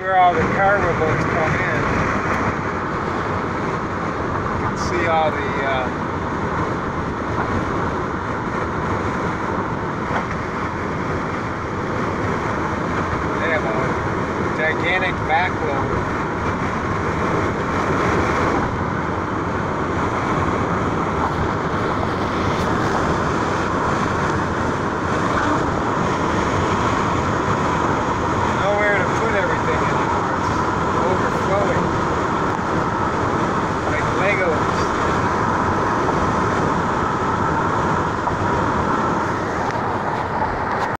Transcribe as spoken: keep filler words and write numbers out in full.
where all the cargo boats come in. You can see all the uh,